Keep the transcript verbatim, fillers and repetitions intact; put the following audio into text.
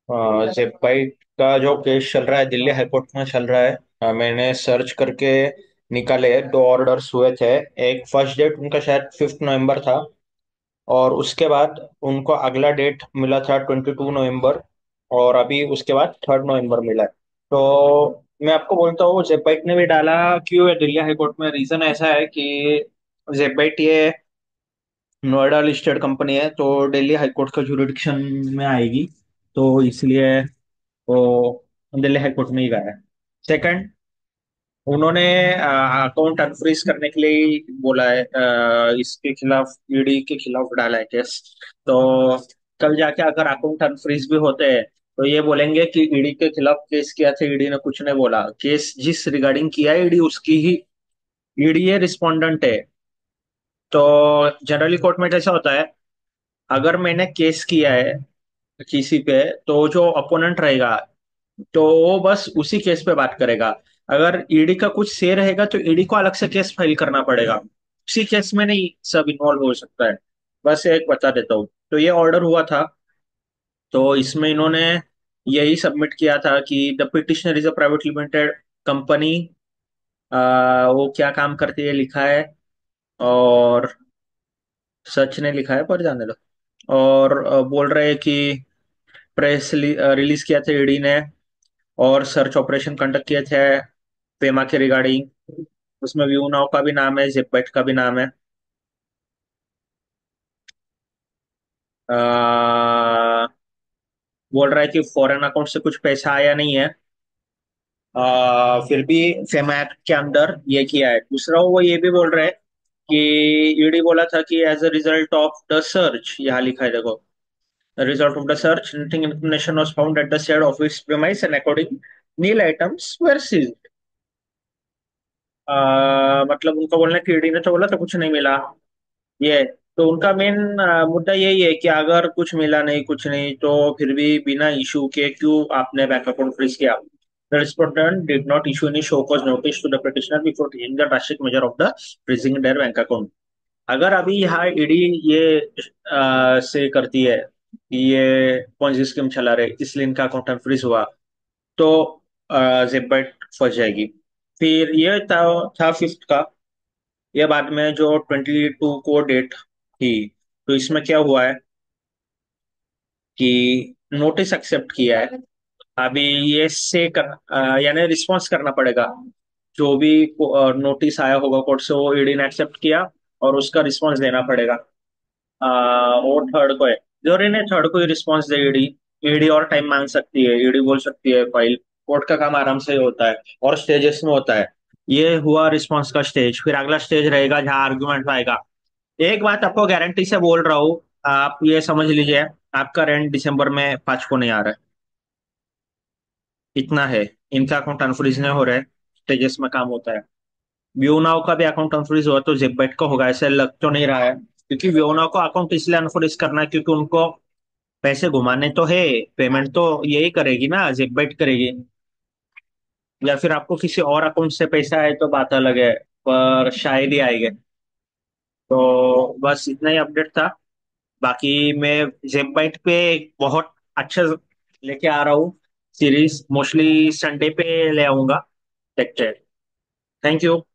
जेपाइट का जो केस चल रहा है दिल्ली हाईकोर्ट में चल रहा है। अ, मैंने सर्च करके निकाले दो ऑर्डर्स हुए थे। एक फर्स्ट डेट उनका शायद फिफ्थ नवंबर था, और उसके बाद उनको अगला डेट मिला था ट्वेंटी टू नवंबर, और अभी उसके बाद थर्ड नवंबर मिला है। तो मैं आपको बोलता हूँ जेपाइट ने भी डाला क्यों है दिल्ली हाईकोर्ट में। रीजन ऐसा है कि जेपाइट ये नोएडा लिस्टेड कंपनी है, तो दिल्ली हाईकोर्ट का जुरिडिक्शन में आएगी। तो इसलिए वो दिल्ली हाईकोर्ट में ही गया है। सेकंड, उन्होंने अकाउंट अनफ्रीज करने के लिए ही बोला है, अ, इसके खिलाफ, ईडी के खिलाफ डाला है केस। तो कल जाके अगर अकाउंट अनफ्रीज भी होते हैं तो ये बोलेंगे कि ईडी के खिलाफ केस किया था, ईडी ने कुछ नहीं बोला। केस जिस रिगार्डिंग किया है ईडी उसकी ही, ईडी ये रिस्पोंडेंट है। तो जनरली कोर्ट में कैसा होता है, अगर मैंने केस किया है किसी पे, तो जो अपोनेंट रहेगा तो वो बस उसी केस पे बात करेगा। अगर ईडी का कुछ से रहेगा तो ईडी को अलग से केस फाइल करना पड़ेगा, उसी केस में नहीं सब इन्वॉल्व हो सकता है। बस एक बता देता हूँ। तो ये ऑर्डर हुआ था, तो इसमें इन्होंने यही सबमिट किया था कि the petitioner is a private limited company. वो क्या काम करती है लिखा है, और सच ने लिखा है पर जाने दो। और अ, बोल रहे हैं कि प्रेस रिलीज किया था ईडी ने, और सर्च ऑपरेशन कंडक्ट किए थे पेमा के रिगार्डिंग। उसमें व्यू नाउ का भी नाम है, जिपबेट का भी नाम है। अह, बोल रहा है कि फॉरेन अकाउंट से कुछ पैसा आया नहीं है, अह, फिर भी फेमा एक्ट के अंदर ये किया है। दूसरा वो ये भी बोल रहे हैं कि ईडी बोला था कि as a result of the search, यहाँ लिखा है देखो, the result of the search nothing information was found at the shed office premise and according nil items were seized. मतलब उनका बोलना है कि ईडी ने तो बोला तो कुछ नहीं मिला। ये तो उनका मेन मुद्दा यही है कि अगर कुछ मिला नहीं, कुछ नहीं, तो फिर भी बिना इशू के क्यों आपने बैंक अकाउंट फ्रीज किया। The respondent did not issue any show cause notice to the petitioner before taking the drastic measure of the freezing their bank account. अगर अभी यहाँ ईडी ये अ, से करती है कि ये पॉन्जी स्कीम चला रहे इसलिए इनका अकाउंट फ्रीज हुआ, तो जेबेट फंस जाएगी। फिर ये था था फिफ्थ का। ये बाद में जो ट्वेंटी टू को डेट थी, तो इसमें क्या हुआ है कि नोटिस एक्सेप्ट किया है। अभी ये से कर अ, यानी रिस्पॉन्स करना पड़ेगा। जो भी नोटिस आया होगा कोर्ट से वो ईडी ने एक्सेप्ट किया, और उसका रिस्पॉन्स देना पड़ेगा। अ, और थर्ड को है, जरूरी नहीं थर्ड को ही रिस्पॉन्स दे ईडी। ईडी और टाइम मांग सकती है, ईडी बोल सकती है फाइल। कोर्ट का काम आराम से होता है और स्टेजेस में होता है। ये हुआ रिस्पॉन्स का स्टेज, फिर अगला स्टेज रहेगा जहाँ आर्ग्यूमेंट आएगा। एक बात आपको गारंटी से बोल रहा हूँ, आप ये समझ लीजिए, आपका रेंट दिसंबर में पाँच को नहीं आ रहा है। इतना है। इनका अकाउंट अनफ्रीज नहीं हो रहा है, स्टेजेस में काम होता है। व्योनाव का भी अकाउंट अनफ्रीज हुआ तो जेबेट का होगा ऐसे लग तो नहीं रहा है, क्योंकि व्योनाव को अकाउंट इसलिए अनफ्रीज करना है क्योंकि उनको पैसे घुमाने तो है। पेमेंट तो यही करेगी ना, जेबेट करेगी। या फिर आपको किसी और अकाउंट से पैसा आए तो बात अलग है, पर शायद ही आएगा। तो बस इतना ही अपडेट था। बाकी मैं जेबबाइट पे एक बहुत अच्छा लेके आ रहा हूँ सीरीज, मोस्टली संडे पे ले आऊंगा। देखते हैं। Thank you.